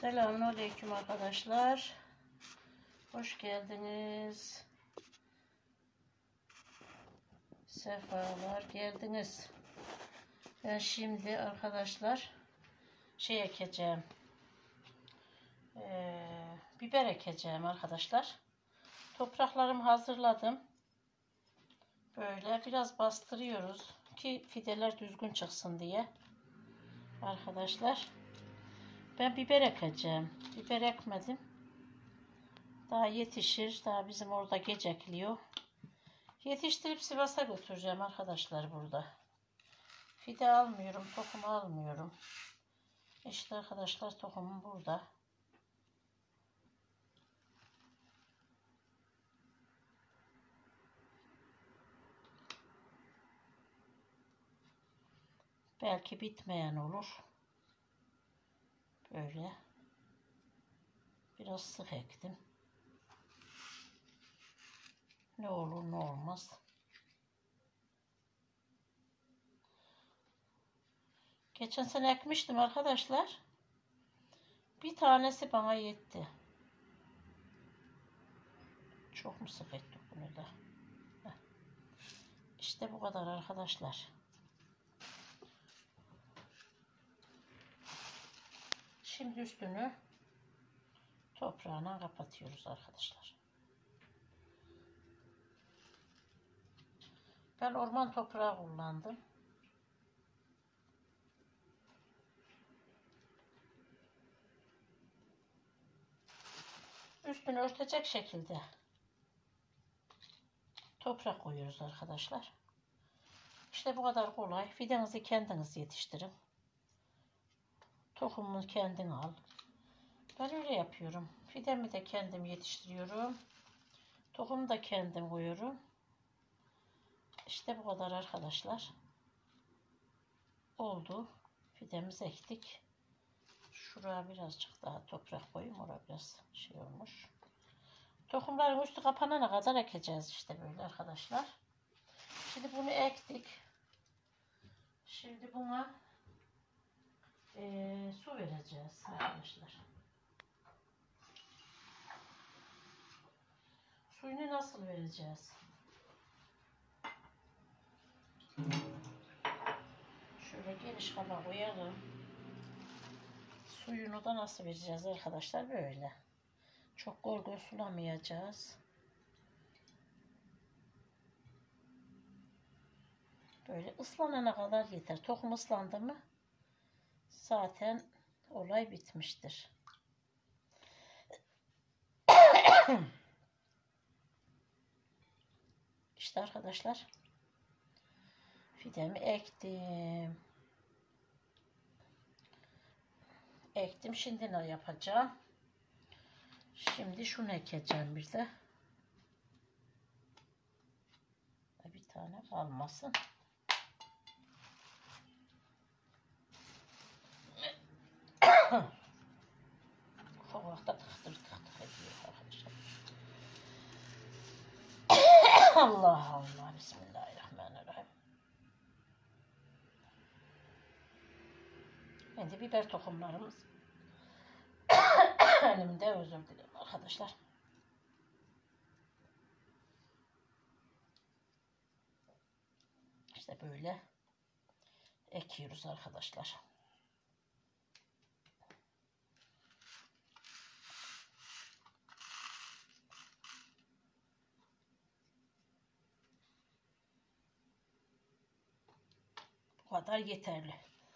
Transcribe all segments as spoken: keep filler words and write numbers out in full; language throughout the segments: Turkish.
Selamünaleyküm arkadaşlar. Hoş geldiniz. Sefalar geldiniz. Ben şimdi arkadaşlar şey ekeceğim. Ee, biber ekeceğim arkadaşlar. Topraklarımı hazırladım. Böyle biraz bastırıyoruz ki fideler düzgün çıksın diye. Arkadaşlar ben biber ekeceğim. Biber ekmedim. Daha yetişir. Daha bizim orada gecikliyor. Yetiştirip Sivas'a götüreceğim arkadaşlar burada. Fide almıyorum. Tohum almıyorum. İşte arkadaşlar tohumum burada. Belki bitmeyen olur. Böyle. Biraz sık ektim. Ne olur ne olmaz. Geçen sene ekmiştim arkadaşlar. Bir tanesi bana yetti. Çok mu sık ettik bunu da? Heh. İşte bu kadar arkadaşlar. Şimdi üstünü toprağına kapatıyoruz arkadaşlar. Ben orman toprağı kullandım. Üstünü örtecek şekilde toprak koyuyoruz arkadaşlar. İşte bu kadar kolay. Fidenizi kendiniz yetiştirin. Tohumunu kendin al. Ben öyle yapıyorum. Fidemi de kendim yetiştiriyorum. Tohumu da kendim koyuyorum. İşte bu kadar arkadaşlar. Oldu. Fidemizi ektik. Şuraya birazcık daha toprak koyayım. Oraya biraz şey olmuş. Tohumların üstü kapanana kadar ekeceğiz işte böyle arkadaşlar. Şimdi bunu ektik. Şimdi buna e, su vereceğiz arkadaşlar. Suyunu nasıl vereceğiz? Şöyle geniş kaba koyalım. Suyunu da nasıl vereceğiz arkadaşlar? Böyle. Çok gol gol sulamayacağız. Böyle ıslanana kadar yeter. Tohum ıslandı mı zaten olay bitmiştir. İşte arkadaşlar fidemi ektim. Ektim. Şimdi ne yapacağım? Şimdi şunu ekeceğim bir de. Bir tane kalmasın. Sokakta tıktır tıktır ediyor arkadaşlar. Allah Allah. Bismillahirrahmanirrahim. Şimdi biber tohumlarımız elimde, özür dilerim arkadaşlar. İşte böyle ekiyoruz arkadaşlar. Bu kadar yeterli.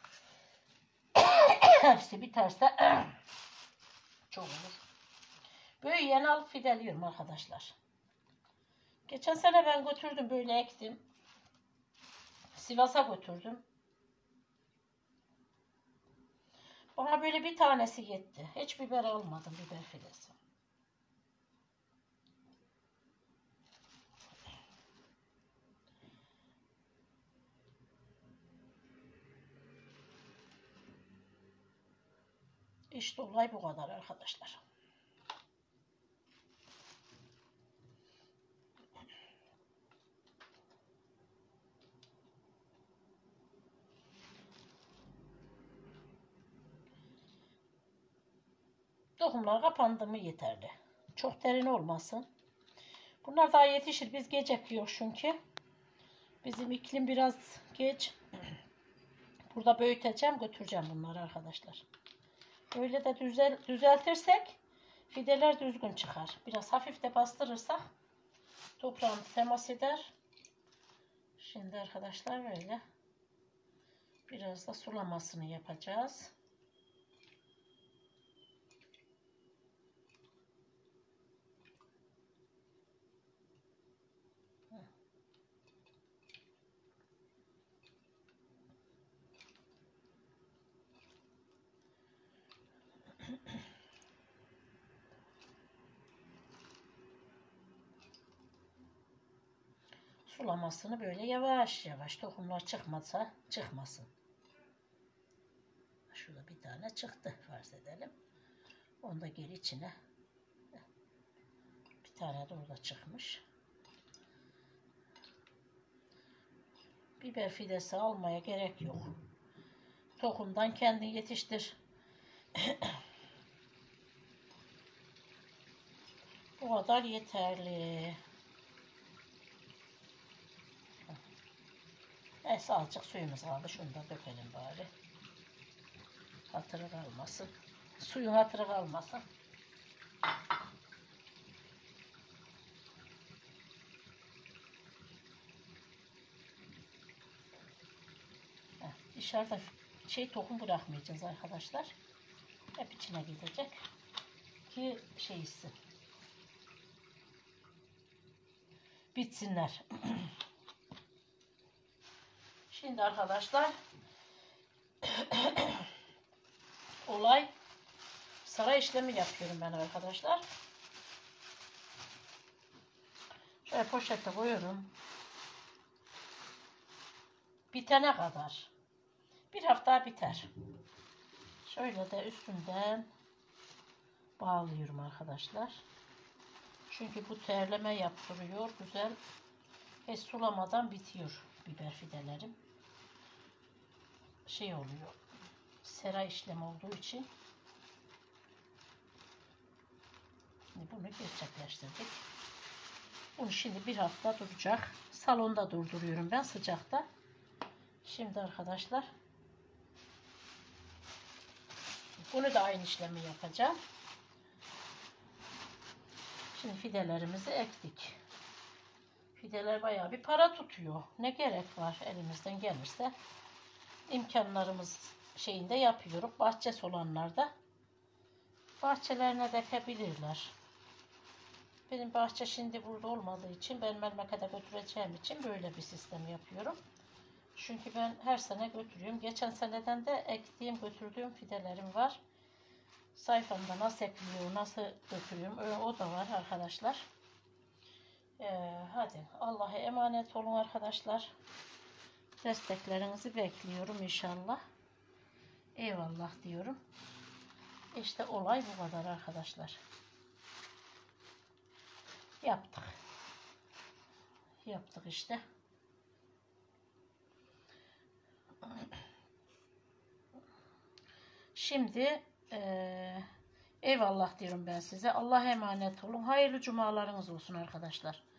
Hepsi biterse çok olur. Büyüyen alıp fideliyorum arkadaşlar. Geçen sene ben götürdüm böyle ektim. Sivas'a götürdüm. Bana böyle bir tanesi yetti. Hiç biber almadım, biber fidesi. İşte olay bu kadar arkadaşlar. Tohumlar kapandı mı yeterli. Çok derin olmasın. Bunlar daha yetişir. Biz geç ekiyoruz çünkü. Bizim iklim biraz geç. Burada büyüteceğim, götüreceğim bunları arkadaşlar. Böyle de düzel, düzeltirsek fideler düzgün çıkar. Biraz hafif de bastırırsak toprağın temas eder. Şimdi arkadaşlar böyle biraz da sulamasını yapacağız. Sulamasını böyle yavaş yavaş, tohumlar çıkmasa çıkmasın. Şurada bir tane çıktı farz edelim. Onu da geri içine. Bir tane de orada çıkmış. Biber fidesi almaya gerek yok. Tohumdan kendin yetiştir. Bu kadar yeterli. Neyse azıcık suyumuz kaldı. Şunu da dökelim bari. Hatırı kalmasın. Suyun hatırı kalmasın. Heh, dışarıda şey tohum bırakmayacağız arkadaşlar. Hep içine gidecek. Ki şey içsin. Bitsinler. Şimdi arkadaşlar olay saray işlemi yapıyorum ben arkadaşlar. Şöyle poşete koyuyorum. Bitene kadar. Bir hafta biter. Şöyle de üstünden bağlıyorum arkadaşlar. Çünkü bu terleme yaptırıyor. Güzel. Hiç sulamadan bitiyor biber fidelerim. Şey oluyor. Sera işlemi olduğu için. Şimdi bunu gerçekleştirdik. Bunu şimdi bir hafta duracak. Salonda durduruyorum ben sıcakta. Şimdi arkadaşlar bunu da aynı işlemi yapacağım. Şimdi fidelerimizi ektik. Fideler bayağı bir para tutuyor. Ne gerek var elimizden gelirse. İmkanlarımız şeyinde yapıyoruz. Bahçesi olanlar da bahçelerine de ekebilirler. Benim bahçe şimdi burada olmadığı için ben memlekete götüreceğim için böyle bir sistem yapıyorum. Çünkü ben her sene götürüyorum. Geçen seneden de ektiğim, götürdüğüm fidelerim var. Sayfamda nasıl ekliyor, nasıl götürüyorum o da var arkadaşlar. Ee, hadi Allah'a emanet olun arkadaşlar. Desteklerinizi bekliyorum inşallah. Eyvallah diyorum. İşte olay bu kadar arkadaşlar. Yaptık. Yaptık işte. Şimdi e, eyvallah diyorum ben size. Allah'a emanet olun. Hayırlı cumalarınız olsun arkadaşlar.